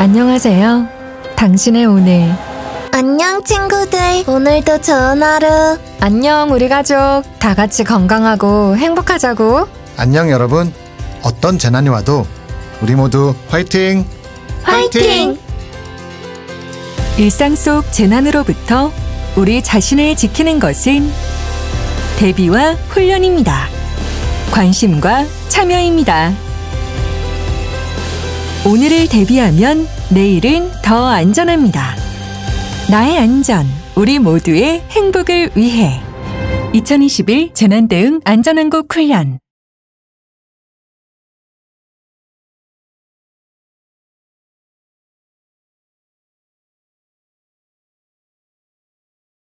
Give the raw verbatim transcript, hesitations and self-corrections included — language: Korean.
안녕하세요. 당신의 오늘. 안녕 친구들. 오늘도 좋은 하루. 안녕 우리 가족. 다 같이 건강하고 행복하자고. 안녕 여러분. 어떤 재난이 와도 우리 모두 화이팅! 화이팅! 일상 속 재난으로부터 우리 자신을 지키는 것은 대비와 훈련입니다. 관심과 참여입니다. 오늘을 대비하면 내일은 더 안전합니다. 나의 안전, 우리 모두의 행복을 위해 이천이십일 재난대응 안전한국 훈련.